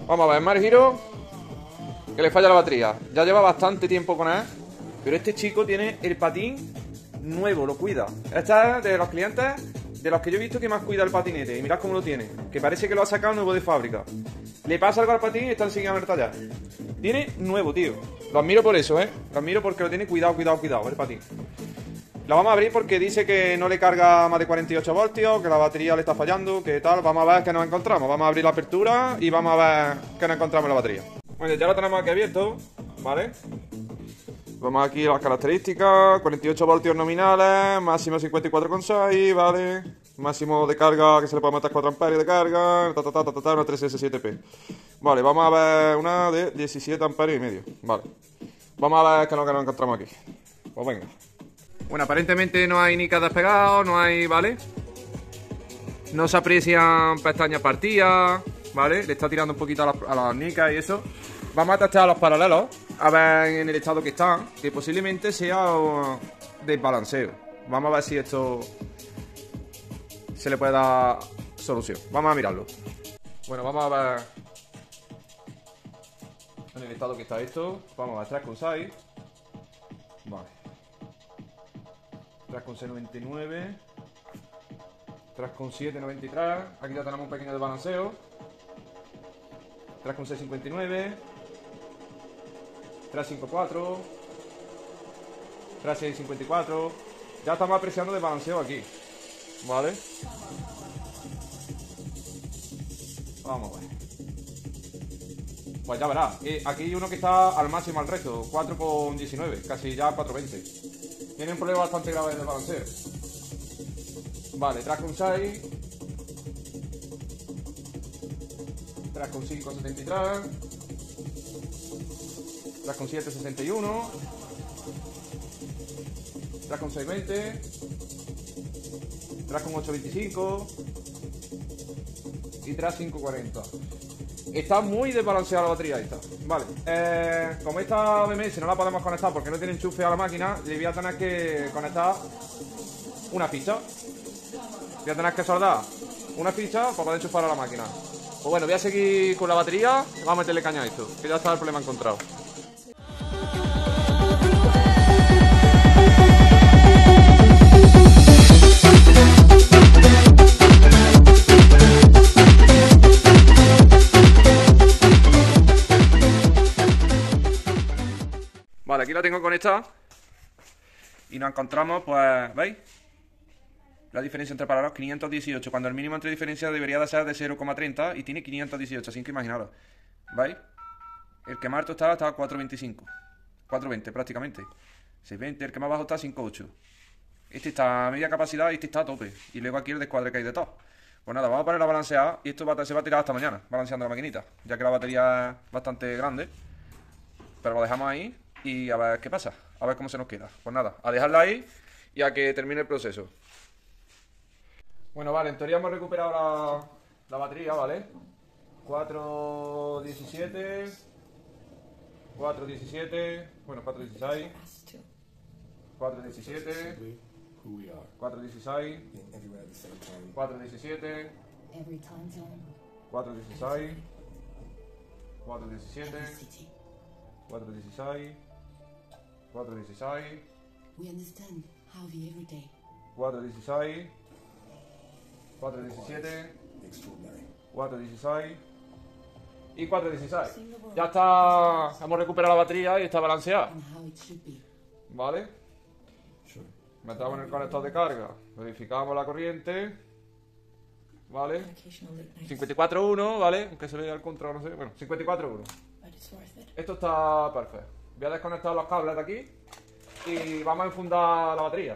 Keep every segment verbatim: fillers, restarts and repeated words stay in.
Vamos a ver, Mar Giro, que le falla la batería. Ya lleva bastante tiempo con él, pero este chico tiene el patín nuevo, lo cuida. Este es de los clientes de los que yo he visto que más cuida el patinete. Y mirad cómo lo tiene, que parece que lo ha sacado nuevo de fábrica. Le pasa algo al patín y está enseguida a tallar. Tiene nuevo, tío. Lo admiro por eso, eh. Lo admiro porque lo tiene cuidado, cuidado, cuidado, el patín. La vamos a abrir porque dice que no le carga más de cuarenta y ocho voltios, que la batería le está fallando, que tal. Vamos a ver qué nos encontramos. Vamos a abrir la apertura y vamos a ver qué nos encontramos en la batería. Bueno, ya lo tenemos aquí abierto, ¿vale? Vamos aquí a las características. cuarenta y ocho voltios nominales, máximo cincuenta y cuatro coma seis, ¿vale? Máximo de carga que se le puede meter cuatro amperios de carga, ta, ta, ta, ta, ta, ta, una tres S siete P. Vale, vamos a ver una de diecisiete amperios y medio. Vale. Vamos a ver qué es lo que nos encontramos aquí. Pues venga. Bueno, aparentemente no hay nicas despegados, no hay, ¿vale? No se aprecian pestañas partidas, ¿vale? Le está tirando un poquito a las, a las nicas y eso. Vamos a testar los paralelos, a ver en el estado que están, que posiblemente sea uh, desbalanceo. Vamos a ver si esto se le puede dar solución. Vamos a mirarlo. Bueno, vamos a ver en el estado que está esto. Vamos a ver tres coma seis. Vale. tres coma seis noventa y nueve. tres coma siete noventa y tres. Aquí ya tenemos un pequeño desbalanceo. tres coma seis cincuenta y nueve. tres coma cincuenta y cuatro. tres coma seis cincuenta y cuatro. Ya estamos apreciando desbalanceo aquí. Vale. Vamos a ver. Pues ya verás. Eh, aquí hay uno que está al máximo al resto. cuatro coma diecinueve. Casi ya cuatro coma veinte. Tiene un problema bastante grave de desbalanceo. Vale, tres coma seis. tres coma cinco setenta y tres. tres coma siete sesenta y uno. tres coma seis veinte. tres coma ocho veinticinco. Y tres coma cinco cuarenta. Está muy desbalanceada la batería esta. Vale, eh, como esta B M S no la podemos conectar porque no tiene enchufe a la máquina, le voy a tener que conectar una ficha. Voy a tener que soldar una ficha para poder enchufar a la máquina. Pues bueno, voy a seguir con la batería. Vamos a meterle caña a esto, que ya está el problema encontrado. Vale, aquí la tengo conectada y nos encontramos, pues, ¿veis? La diferencia entre paralelos, quinientos dieciocho, cuando el mínimo entre diferencia debería de ser de cero coma treinta y tiene quinientos dieciocho, así que imaginaros, ¿veis? El que más alto está está a cuatro coma veinticinco, cuatro coma veinte prácticamente, seis coma veinte, el que más bajo está a cinco coma ocho. Este está a media capacidad y este está a tope, y luego aquí el descuadre que hay de todo. Pues nada, vamos a poner a balancear y esto va a, se va a tirar hasta mañana, balanceando la maquinita, ya que la batería es bastante grande, pero lo dejamos ahí. Y a ver qué pasa, a ver cómo se nos queda. Pues nada, a dejarla ahí y a que termine el proceso. Bueno, vale, en teoría hemos recuperado la, la batería, ¿vale? cuatro diecisiete, cuatro diecisiete, bueno, cuatro dieciséis, cuatro diecisiete, cuatro dieciséis, cuatro diecisiete, cuatro dieciséis, cuatro diecisiete, cuatro dieciséis, cuatro dieciséis, cuatro dieciséis, cuatro diecisiete, cuatro dieciséis y cuatro dieciséis. Ya está, hemos recuperado la batería y está balanceada. ¿Vale? Metemos en el conector de carga, verificamos la corriente. ¿Vale? cincuenta y cuatro uno, ¿vale? Aunque se vea el control, no sé. Bueno, cincuenta y cuatro uno. Esto está perfecto. Voy a desconectar los cables de aquí y vamos a enfundar la batería.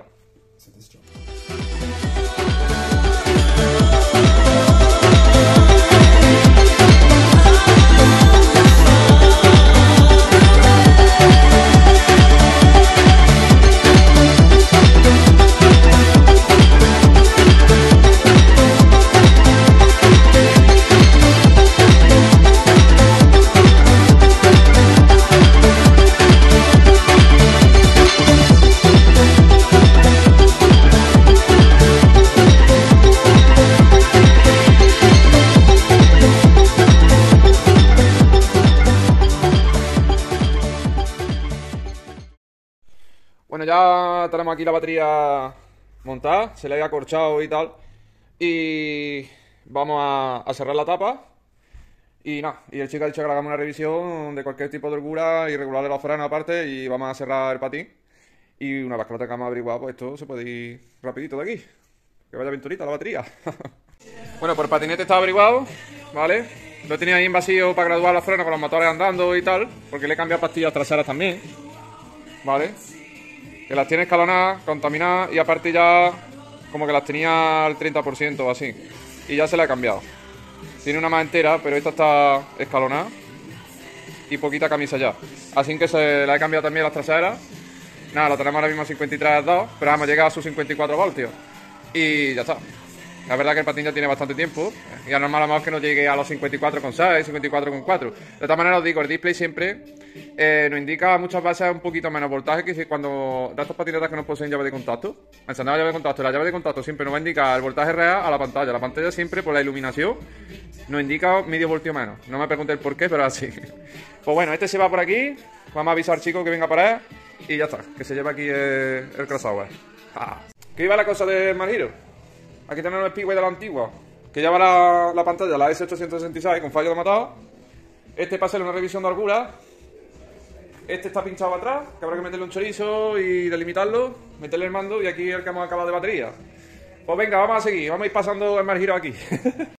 Bueno, ya tenemos aquí la batería montada, se le había acorchado y tal. Y vamos a, a cerrar la tapa. Y nada, y el chico ha dicho que le hagamos una revisión de cualquier tipo de holgura y regular de los frenos aparte y vamos a cerrar el patín. Y una vez que lo tengamos averiguado, pues esto se puede ir rapidito de aquí. Que vaya aventurita la batería. Bueno, pues el patinete está averiguado, ¿vale? Lo tenía ahí en vacío para graduar los frenos con los motores andando y tal, porque le he cambiado pastillas traseras también, ¿vale? Que las tiene escalonadas, contaminadas y aparte ya como que las tenía al treinta por ciento o así. Y ya se la he cambiado. Tiene una más entera, pero esta está escalonada y poquita camisa ya. Así que se la he cambiado también las traseras. Nada, la tenemos ahora mismo a cincuenta y tres dos, pero vamos a llegar a sus cincuenta y cuatro voltios. Y ya está. La verdad que el patín ya tiene bastante tiempo. Y a normal a lo mejor que no llegue a los cincuenta y cuatro coma seis, cincuenta y cuatro coma cuatro. De todas maneras os digo, el display siempre eh, nos indica muchas veces un poquito menos voltaje que si cuando de estos patinetas que no poseen llave de contacto. Encender la llave de contacto, la llave de contacto siempre nos va a indicar el voltaje real a la pantalla. La pantalla siempre por la iluminación nos indica medio voltio menos. No me preguntéis por qué, pero así. Pues bueno, este se va por aquí. Vamos a avisar al chico que venga para él. Y ya está, que se lleve aquí el, el crossover. Ah. ¿Qué iba la cosa de Smart Hero? Aquí tenemos el Speedway de la antigua, que lleva la, la pantalla, la S ochocientos sesenta y seis con fallo de matado. Este para hacerle una revisión de holgura. Este está pinchado atrás, que habrá que meterle un chorizo y delimitarlo, meterle el mando y aquí el que hemos acabado de batería. Pues venga, vamos a seguir, vamos a ir pasando el Smart Hero aquí.